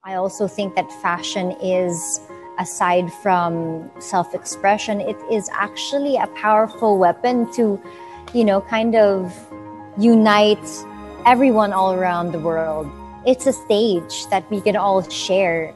I also think that fashion is, aside from self-expression, it is actually a powerful weapon to, kind of unite everyone all around the world. It's a stage that we can all share.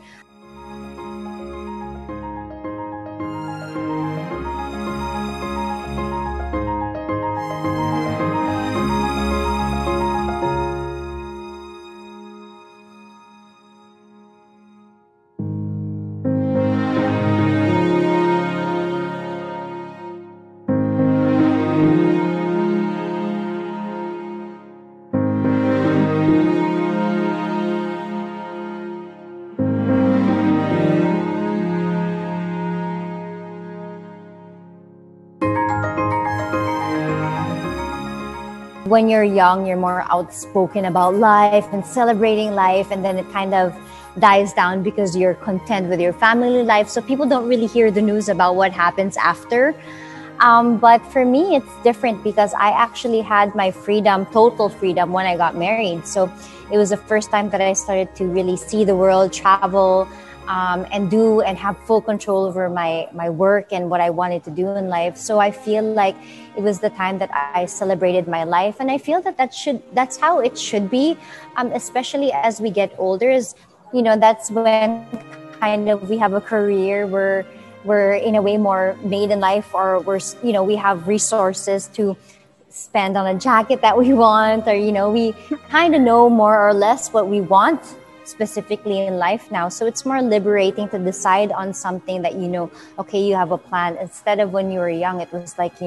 When you're young, you're more outspoken about life and celebrating life, and then it kind of dies down because you're content with your family life. So people don't really hear the news about what happens after. But for me, it's different because I actually had my freedom, total freedom, when I got married. So it was the first time that I started to really see the world, travel, and do and have full control over my work and what I wanted to do in life. So I feel like it was the time that I celebrated my life, and I feel that that's how it should be, especially as we get older. That's when kind of we have a career where we're in a way more made in life, or we have resources to spend on a jacket that we want, or we kind of know more or less what we want specifically in life now. So it's more liberating to decide on something that okay, you have a plan, instead of when you were young, it was like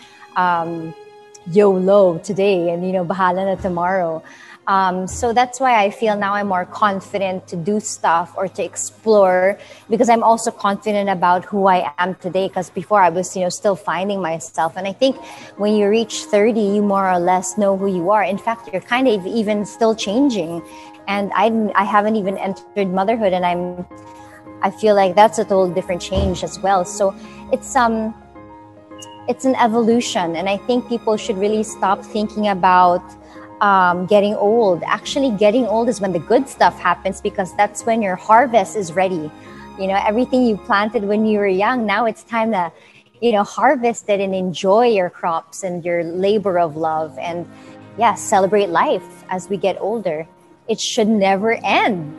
YOLO today and bahala na tomorrow. So that's why I feel now I'm more confident to do stuff or to explore, because I'm also confident about who I am today, because before I was still finding myself. And I think when you reach 30, you more or less know who you are. In fact, you're kind of even still changing. And I haven't even entered motherhood, and I feel like that's a total different change as well. So it's an evolution, and I think people should really stop thinking about getting old. Actually, getting old is when the good stuff happens, because that's when your harvest is ready. Everything you planted when you were young, now it's time to harvest it and enjoy your crops and your labor of love, and celebrate life as we get older. It should never end.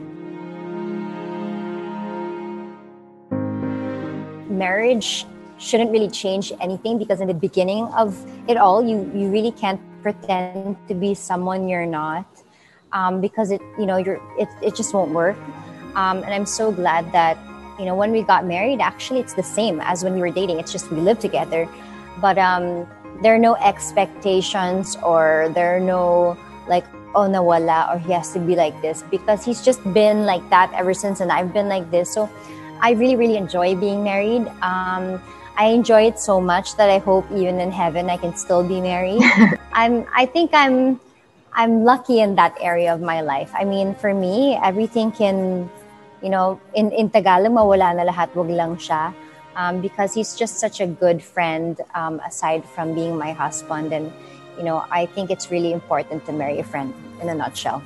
Marriage shouldn't really change anything, because in the beginning of it all, you really can't pretend to be someone you're not, because it just won't work. And I'm so glad that when we got married, actually it's the same as when we were dating. It's just we live together, but there are no expectations, or there are no like, oh, nawala, or he has to be like this, because he's just been like that ever since, and I've been like this. So I really, really enjoy being married. I enjoy it so much that I hope even in heaven I can still be married. I think I'm lucky in that area of my life. I mean, for me, everything can, in Tagalog, mawala na lahat, wag lang siya. Because he's just such a good friend, aside from being my husband. And I think it's really important to marry a friend, in a nutshell.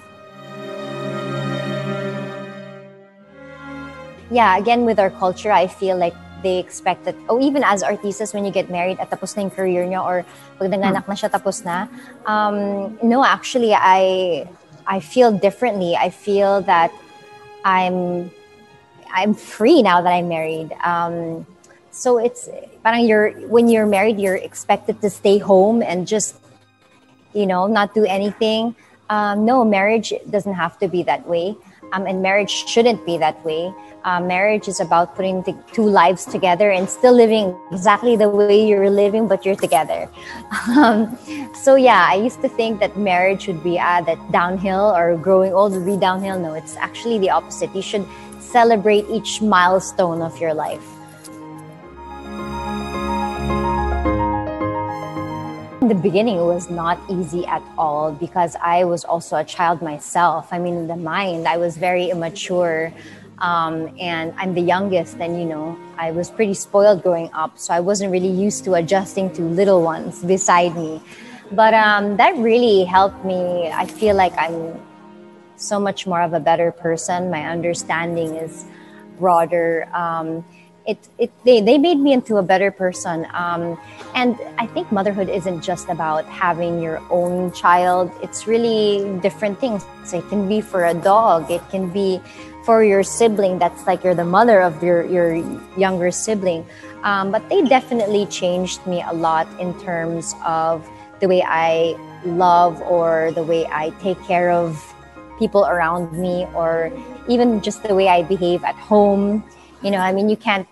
Yeah, again, with our culture, I feel like they expect that, even as artistas, when you get married, at tapos na yung career nyo, or pag nanganak na siya, tapos na. No, actually, I feel differently. I feel that I'm free now that I'm married. So it's parang when you're married, you're expected to stay home and just not do anything. No, marriage doesn't have to be that way. And marriage shouldn't be that way. Marriage is about putting the two lives together and still living exactly the way you're living, but you're together. So I used to think that marriage would be that downhill, or growing old would be downhill. No, it's actually the opposite. You should celebrate each milestone of your life. In the beginning, it was not easy at all, because I was also a child myself. I mean, in the mind, I was very immature, and I'm the youngest, and I was pretty spoiled growing up, so I wasn't really used to adjusting to little ones beside me. But that really helped me. I feel like I'm so much more of a better person. My understanding is broader. They made me into a better person. And I think motherhood isn't just about having your own child. It's really different things. It can be for a dog. It can be for your sibling. That's like you're the mother of your younger sibling. But they definitely changed me a lot in terms of the way I love or the way I take care of people around me, or even just the way I behave at home. I mean,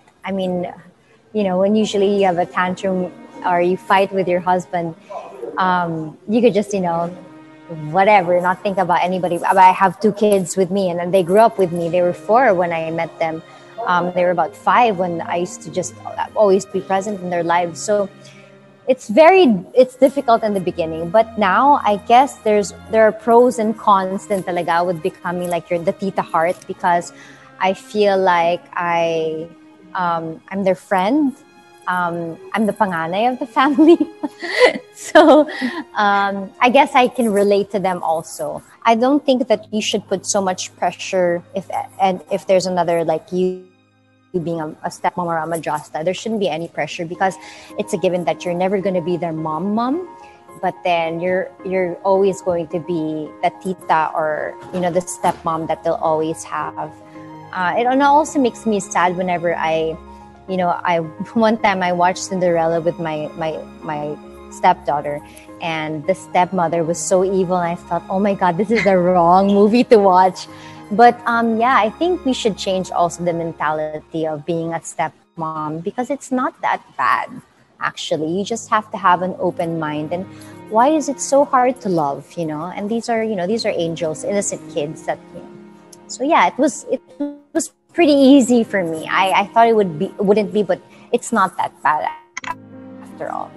when usually you have a tantrum or you fight with your husband, you could just, whatever, not think about anybody. I have 2 kids with me, and then they grew up with me. They were 4 when I met them. They were about 5 when I used to just always be present in their lives. So it's difficult in the beginning, but now I guess there are pros and cons din talaga with becoming like the tita heart, because I feel like I'm their friend. I'm the panganay of the family. So I guess I can relate to them also. I don't think that you should put so much pressure if there's another like you being a stepmom or a madrasta. There shouldn't be any pressure, because it's a given that you're never going to be their mom, but then you're always going to be the tita or the stepmom that they'll always have. It also makes me sad whenever one time I watched Cinderella with my stepdaughter, and the stepmother was so evil, and I thought, oh my God, this is the wrong movie to watch. But I think we should change also the mentality of being a stepmom, because it's not that bad, actually. You just have to have an open mind. And why is it so hard to love, And these are angels, innocent kids that, So yeah, it was pretty easy for me. I thought it wouldn't be, but it's not that bad after all.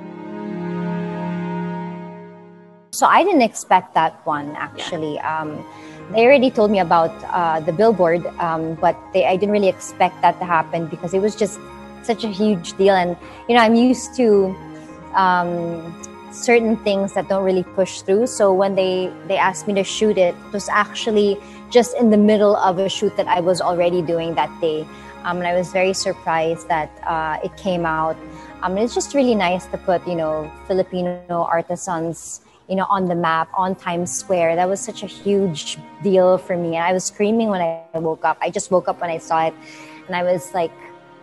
So I didn't expect that one, actually. They already told me about the billboard, but I didn't really expect that to happen, because it was just such a huge deal. And, I'm used to certain things that don't really push through. So when they asked me to shoot it, it was actually just in the middle of a shoot that I was already doing that day. And I was very surprised that it came out. It's just really nice to put, Filipino artisans on the map, on Times Square. That was such a huge deal for me. And I was screaming when I woke up. I just woke up when I saw it. And I was like,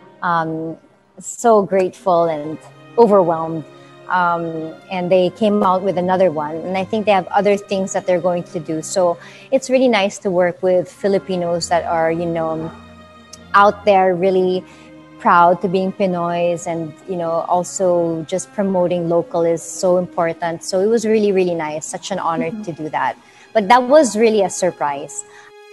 so grateful and overwhelmed. And they came out with another one. And I think they have other things that they're going to do. So it's really nice to work with Filipinos that are, out there really proud to being Pinoys, and also just promoting local is so important. So it was really, really nice, such an honor to do that. But that was really a surprise.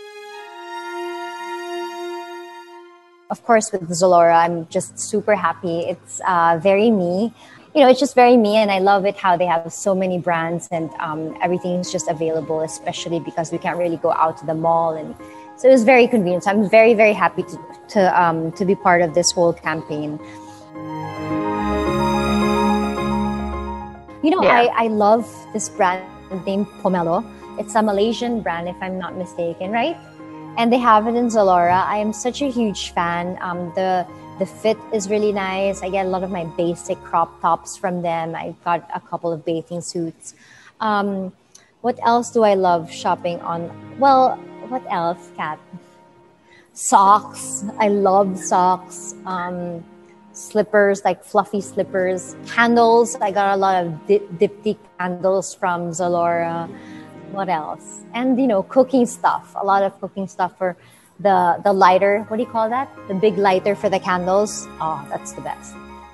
Of course, with Zalora, I'm just super happy. It's very me. It's just very me, and I love it how they have so many brands, and everything is just available, especially because we can't really go out to the mall, and so it was very convenient. So I'm very, very happy to be part of this whole campaign. I love this brand named Pomelo. It's a Malaysian brand, if I'm not mistaken, right? And they have it in Zalora. I am such a huge fan. The fit is really nice. I get a lot of my basic crop tops from them. I got a couple of bathing suits. What else do I love shopping on? Well, what else, Kat? Socks. I love socks. Slippers, like fluffy slippers. Candles. I got a lot of diptyque candles from Zalora. What else? And, cooking stuff. A lot of cooking stuff for the lighter. What do you call that? The big lighter for the candles. Oh, that's the best.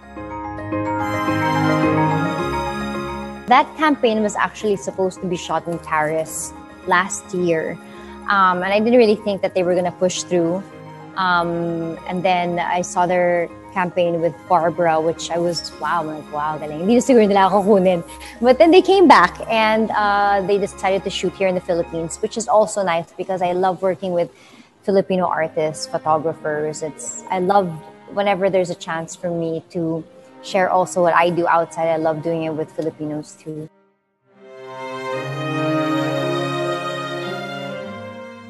That campaign was actually supposed to be shot in Paris last year. And I didn't really think that they were going to push through. And then I saw their campaign with Barbara, which I was, wow, galing. Hindi na siguro nila ako kunin. But then they came back, and they decided to shoot here in the Philippines, which is also nice because I love working with Filipino artists, photographers. I love whenever there's a chance for me to share also what I do outside. I love doing it with Filipinos too.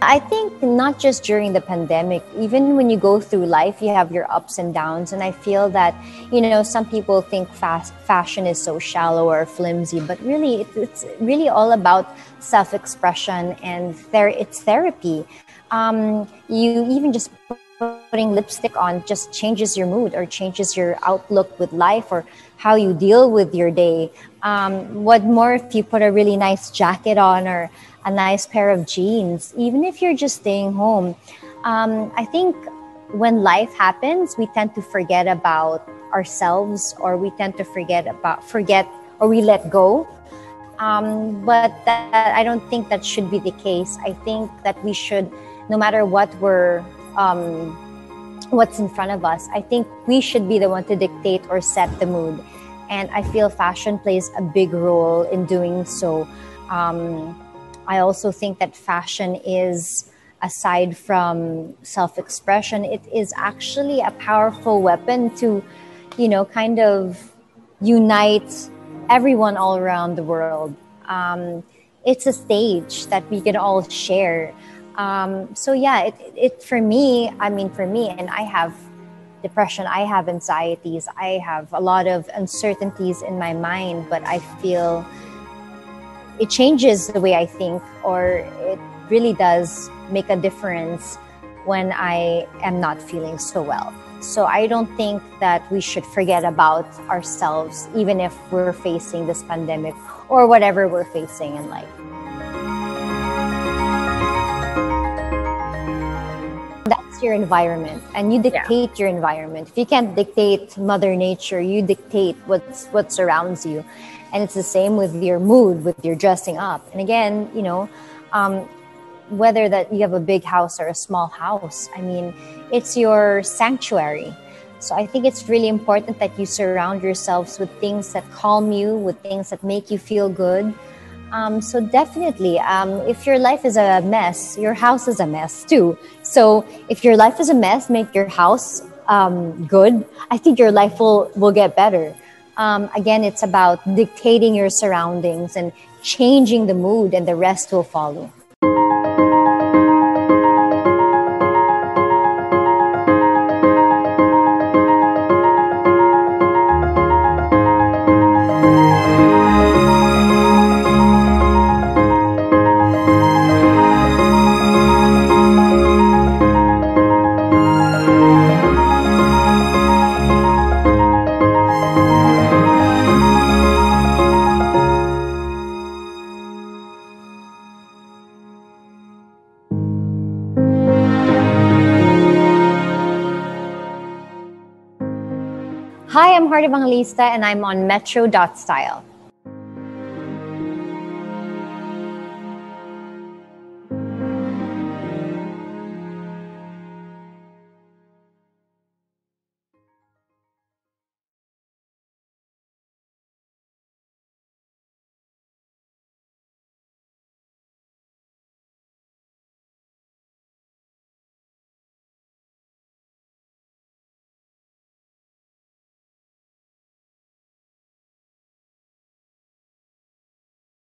I think not just during the pandemic, even when you go through life, you have your ups and downs. And I feel that, some people think fashion is so shallow or flimsy, but really it's really all about self-expression, and it's therapy. You even just putting lipstick on just changes your mood or changes your outlook with life or how you deal with your day. What more if you put a really nice jacket on or a nice pair of jeans, even if you're just staying home. I think when life happens, we tend to forget about ourselves, or we tend to forget or we let go. But I don't think that should be the case. I think that we should, no matter what's in front of us, I think we should be the one to dictate or set the mood. And I feel fashion plays a big role in doing so. I also think that fashion is, aside from self-expression, it is actually a powerful weapon to, kind of unite everyone all around the world. It's a stage that we can all share. So yeah, for me, and I have depression, I have anxieties, I have a lot of uncertainties in my mind, but I feel it changes the way I think, or it really does make a difference when I am not feeling so well. So I don't think that we should forget about ourselves, even if we're facing this pandemic or whatever we're facing in life. That's your environment, and you dictate your environment. If you can't dictate Mother Nature, you dictate what surrounds you. And it's the same with your mood, with your dressing up. And again, whether that you have a big house or a small house, it's your sanctuary. So I think it's really important that you surround yourselves with things that calm you, with things that make you feel good. So definitely, if your life is a mess, your house is a mess too. So if your life is a mess, make your house good. I think your life will get better. Again, it's about dictating your surroundings and changing the mood, and the rest will follow. Hi, I'm Evangelista, and I'm on Metro.Style.